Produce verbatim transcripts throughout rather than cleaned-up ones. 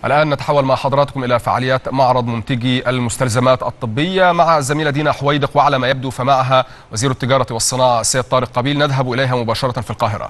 الآن نتحول مع حضراتكم إلى فعاليات معرض منتجي المستلزمات الطبية مع الزميلة دينا حويدق، وعلى ما يبدو فمعها وزير التجارة والصناعة السيد طارق قابيل. نذهب إليها مباشرة في القاهرة.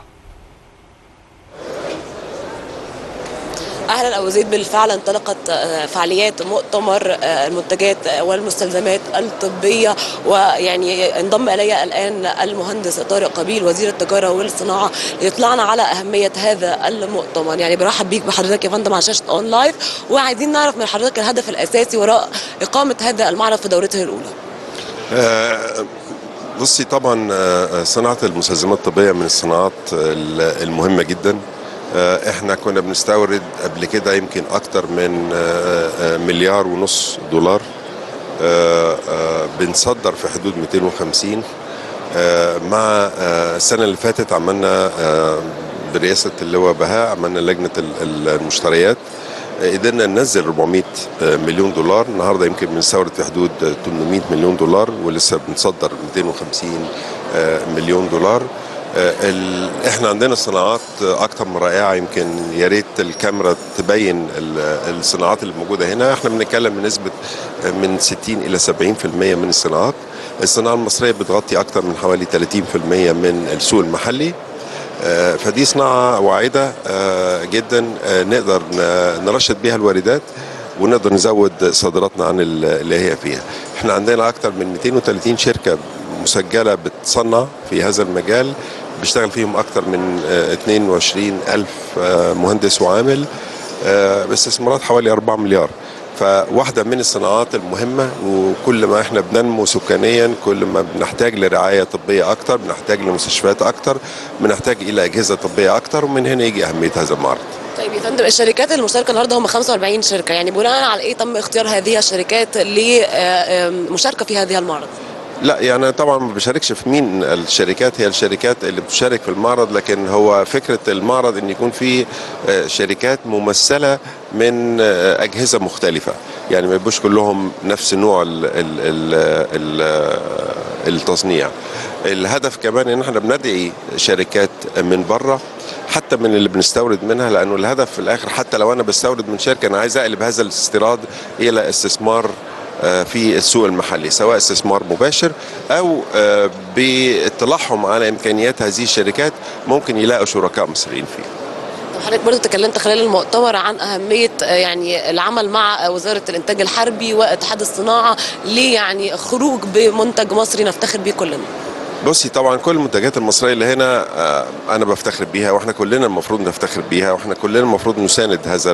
اهلا ابو زيد، بالفعل انطلقت فعاليات مؤتمر المنتجات والمستلزمات الطبيه، ويعني انضم الي الان المهندس طارق قابيل وزير التجاره والصناعه ليطلعنا على اهميه هذا المؤتمر. يعني برحب بيك بحضرتك يا فندم على شاشه اون لايف، وعايزين نعرف من حضرتك الهدف الاساسي وراء اقامه هذا المعرض في دورته الاولى. أه بصي، طبعا صناعه المستلزمات الطبيه من الصناعات المهمه جدا. احنا كنا بنستورد قبل كده يمكن اكتر من مليار ونص دولار، بنصدر في حدود مئتين وخمسين. مع السنه اللي فاتت عملنا برئاسه اللواء بهاء عملنا لجنه المشتريات، قدرنا ننزل أربعمئة مليون دولار. النهارده يمكن بنستورد في حدود ثمانمئة مليون دولار، ولسه بنصدر مئتين وخمسين مليون دولار. احنا عندنا صناعات اكتر من رائعه، يمكن يا ريت الكاميرا تبين الصناعات اللي موجوده هنا. احنا بنتكلم بنسبه من ستين الى سبعين بالمئة من الصناعات. الصناعه المصريه بتغطي اكتر من حوالي ثلاثين بالمئة من السوق المحلي، فدي صناعه واعده جدا، نقدر نرشد بها الواردات ونقدر نزود صادراتنا عن اللي هي فيها. احنا عندنا اكتر من مئتين وثلاثين شركه مسجله بتصنع في هذا المجال، بيشتغل فيهم اكتر من اثنين وعشرين ألف مهندس وعامل، باستثمارات حوالي أربعة مليار. فواحده من الصناعات المهمه، وكل ما احنا بننمو سكانيا كل ما بنحتاج لرعايه طبيه اكتر، بنحتاج لمستشفيات اكتر، بنحتاج الى اجهزه طبيه اكتر، ومن هنا يجي اهميه هذا المعرض. طيب يا فندم، الشركات المشتركه النهارده هم خمسة وأربعين شركه، يعني بناء على ايه تم اختيار هذه الشركات للمشاركه في هذه المعرض؟ لا يعني طبعا ما بشاركش في مين الشركات، هي الشركات اللي بتشارك في المعرض، لكن هو فكرة المعرض ان يكون في شركات ممثلة من أجهزة مختلفة، يعني ما يبقوش كلهم نفس نوع ال ال ال التصنيع. الهدف كمان ان احنا بندعي شركات من بره حتى من اللي بنستورد منها، لانه الهدف في الاخر حتى لو انا بستورد من شركة انا عايز اقلب هذا الاستيراد الى استثمار في السوق المحلي، سواء استثمار مباشر او باطلاعهم على امكانيات هذه الشركات ممكن يلاقوا شركاء مصريين فيها. حضرتك برضه تكلمت خلال المؤتمر عن أهمية يعني العمل مع وزارة الإنتاج الحربي واتحاد الصناعة، ليه يعني خروج بمنتج مصري نفتخر بيه كلنا؟ بصي، طبعا كل المنتجات المصرية اللي هنا أنا بفتخر بيها، وإحنا كلنا المفروض نفتخر بيها، وإحنا كلنا المفروض نساند هذا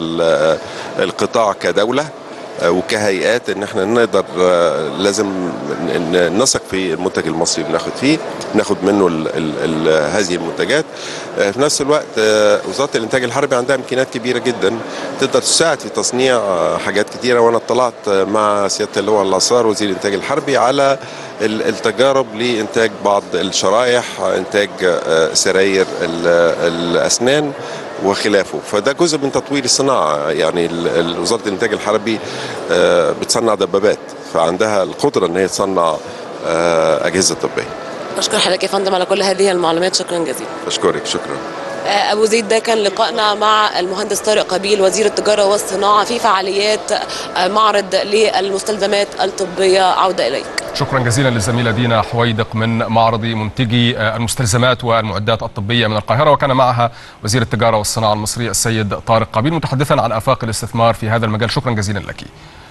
القطاع كدولة وكهيئات، ان احنا نقدر لازم نثق في المنتج المصري، بناخد فيه بناخد منه ال ال ال هذه المنتجات. في نفس الوقت وزاره الانتاج الحربي عندها امكانيات كبيره جدا تقدر تساعد في تصنيع حاجات كتيره، وانا اطلعت مع سياده اللواء العصار وزير الانتاج الحربي على التجارب لانتاج بعض الشرائح، انتاج سراير الاسنان وخلافه، فده جزء من تطوير الصناعه. يعني وزاره الانتاج الحربي بتصنع دبابات، فعندها القدره ان هي تصنع اجهزه طبيه. بشكر حضرتك يا فندم على كل هذه المعلومات، شكرا جزيلا. بشكرك. شكرا أبو زيد، ده كان لقائنا مع المهندس طارق قابيل وزير التجارة والصناعة في فعاليات معرض للمستلزمات الطبية. عودة إليك. شكرا جزيلا للزميلة دينا حويدق من معرض منتجي المستلزمات والمعدات الطبية من القاهرة، وكان معها وزير التجارة والصناعة المصري السيد طارق قابيل متحدثا عن آفاق الاستثمار في هذا المجال. شكرا جزيلا لك.